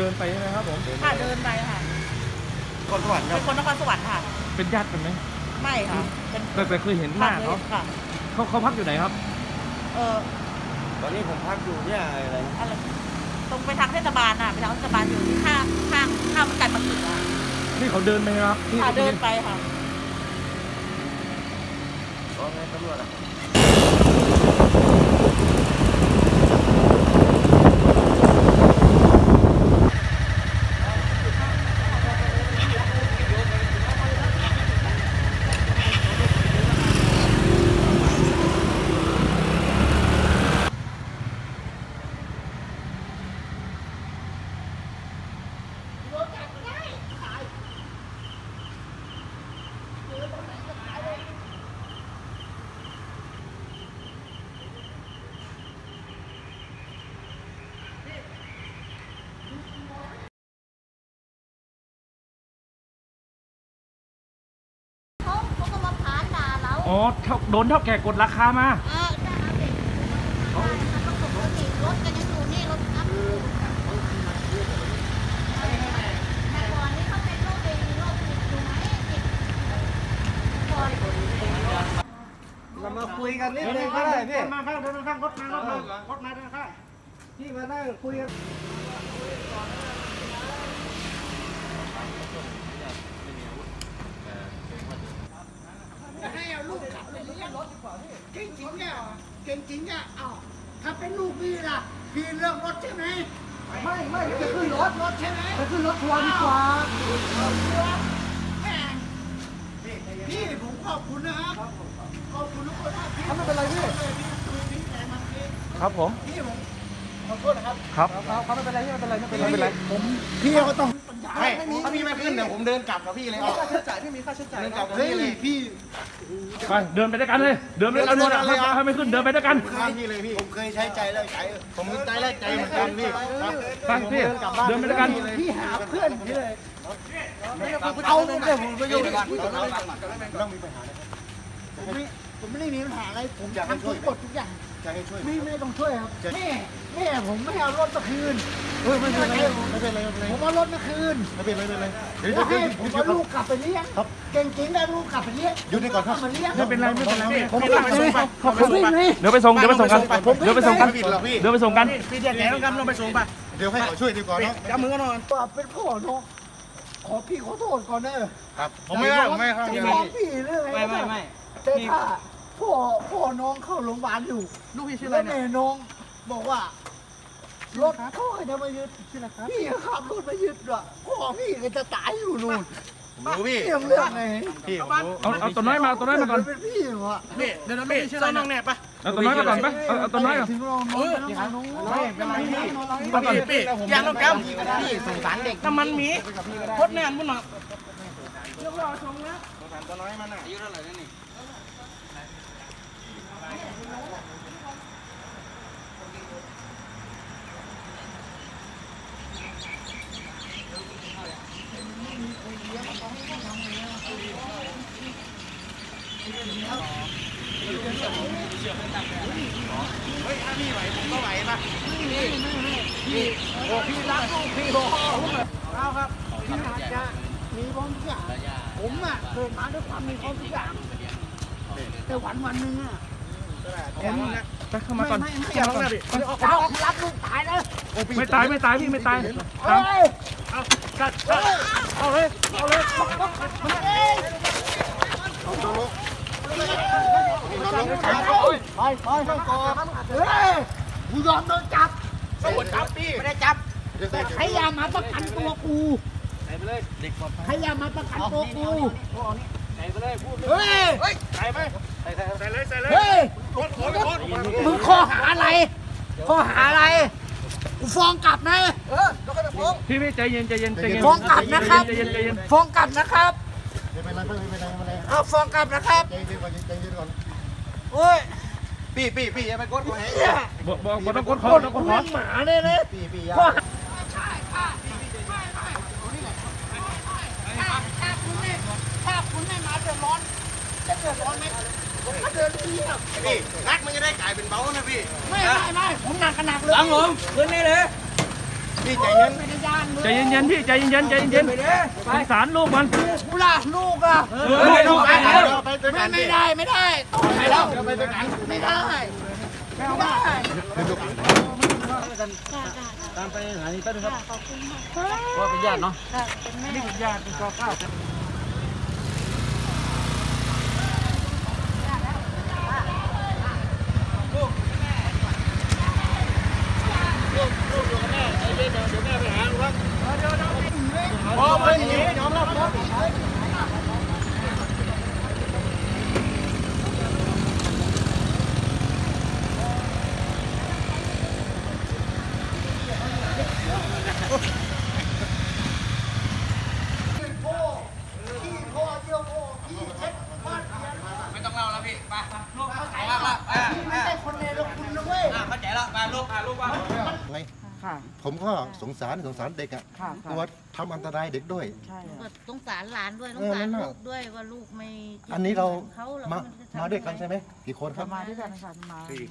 นไปใช่ไหมครับผมค่ะเดินไปค่ะคนสวรรค์เป็นคนนครสวรรค์ค่ะเป็นญาติกันไหมไม่ค่ะแต่เคยเห็นหน้าเขาพักอยู่ไหนครับตอนนี้ผมพักอยู่เนี่ยอะไรตรงไปทางเทศบาลน่ะไปทางเทศบาลอยู่ที่ข้างมันกันมาถึงอ่ะนี่เขาเดินไปครับค่ะเดินไปค่ะก็ไงตำรวจอ๋อโดนเท่าแก่กดราคามาเรามาคุยกันนิดนึงก็ได้พี่มาข้างเดินข้างรถมาเดินข้างพี่มานั่งคุยกันให้เอาลูกขับเลยเรียกรถดีกว่าพี่เก่งจริงเนี่ยเก่งจริงเนี่ยเอ้าถ้าเป็นลูกพี่ล่ะพี่เลือกรถใช่ไหมไม่จะขึ้นรถใช่ไหมจะขึ้นรถทัวร์ดีกว่าแม่พี่ผมขอบคุณนะครับขอบคุณทุกคนนะพี่ไม่เป็นไรพี่ครับผมพี่ผมขอโทษนะครับครับไม่เป็นไรไม่เป็นไรผมพี่ก็ต้องถ้าพี่ไม่ขึ้นเดี๋ยวผมเดินกลับกับพี่เลยค่าใช้จ่ายพี่มีค่าใช้จ่ายเดินกลับกับพี่เลยพี่ไปเดินไปด้วยกันเลยเดินไปด้วยกันเลยให้ไม่ขึ้นเดินไปด้วยกันพี่เลยพี่ผมเคยใช้ใจแล้วใจผมใจแรกใจเหมือนกันพี่ไปพี่เดินไปด้วยกันพี่หาเพื่อนพี่เลยเอาเลยผมไปอยู่ด้วยกันต้องมีปัญหาผมไม่ได้มีปัญหาอะไรผมทำทุกกฎทุกอย่างจะให้ช่วยไม่ต้องช่วยครับแม่ผมไม่เอารถมาคืนไม่เป็นไรผมเอารถมาคืนไม่เป็นไรแล้วให้ผมเอาลูกกลับไปเลี้ยงเก่งจริงได้ลูกกลับไปเลี้ยงอยู่นี่ก่อนครับมาเลี้ยงไม่เป็นไรผมไปส่งไปเดี๋ยวไปส่งกันเดินไปส่งกันพี่แย่แล้วกันลงไปส่งไปเดี๋ยวให้เขาช่วยดีกว่าเนาะจับมือกันหน่อยเป็นพ่อน้องขอพี่ขอโทษก่อนนะครับผมไม่ครับพี่เรื่องอะไรไม่แต่ถ้าพ่อน้องเข้าโรงพยาบาลอยู่ลูกพี่ชื่ออะไรเนี่ยแม่น้องบอกว่ารถเขาจะมายึดพี่ขับรถมายึดอ่ะพ่อพี่ก็จะตายอยู่นู่นรู้พี่เรื่องไงพี่เอาตัวน้อยมาก่อนเป็นพี่เหรอพี่เดี๋ยวลูกพี่ชื่ออะไรน้องเนี่ยปะเอาตัวน้อยมาก่อนปะเอาตัวน้อยก่อนไม่เป็นไรพี่ยางน้ำกำพี่สงสารเด็กน้ำมันหมีพดแน่นมุ่นหรอเรื่องรอชงนะสงสารตัวน้อยมันอ่ะอายุเท่าไหร่นี่เฮ้ยถ้าพี่ไหวผมก็ไหวป่ะพี่รักลูกพี่บอกเอาครับพี่อาจจะมีความทุกอย่างผมอ่ะเกิดมาด้วยความมีความทุกอย่างแต่วันหนึ่งอ่ะผมไปเข้ามาก่อนเอารับลูกตายเลยไม่ตายพี่ไม่ตายเอากัดเอาเลยกูยอมโดนจับพี่ไม่ได้จับใครอย่ามาประกันตัวกูใส่ไปเลยเด็กใครอย่ามาประกันตัวกูใส่ไปเลยพูดเลยใส่ไปใส่เลยเฮ้ยมึงข้อหาอะไรกูฟ้องกลับนะพี่ใจเย็นฟ้องกลับนะครับฟ้องกลับนะครับไม่เป็นไรเอาฟ้องกลับนะครับใจเย็นก่อนโอ้ยพี่อย่าไปกดเขาให้บอกต้องกดคอหมาเลยนะพี่ถ้าคุณไม่มาเดือดร้อนจะเดือดร้อนไหมผมก็เดินดีอ่ะพี่นักมันจะได้กลายเป็นเบานะพี่ไม่ผมหนักเลยหลังผมขึ้นนี่เลยพี่พี่ใจเย็นใจเย็นๆพี่ใจเย็นๆใจเย็นๆสงสารลูกมันกูล่ะลูกอ่ะลูกไปแล้วไม่ได้ไม่ได้ต้องไปแล้วไม่ได้ไม่ได้ตามไปหานี่แป๊บนึงครับว่าเป็นญาติเนาะนี่เป็นญาติเป็นกอข้าวพอไม่หนียอมรับครับไม่ต้องเล่าแล้วพี่ไปลูกเข้าใจแล้วไม่ใช่คนเลวแล้วคุณนะเว้ยเข้าใจแล้วมาลูกว่าไงผมก็สงสารเด็กอ่ะกลัวทำอันตรายเด็กด้วยสงสารหลานด้วยสงสารลูกด้วยว่าลูกไม่อันนี้เราเขามาด้วยกันใช่ไหมกี่คนครับมาด้วยกันค่ะมา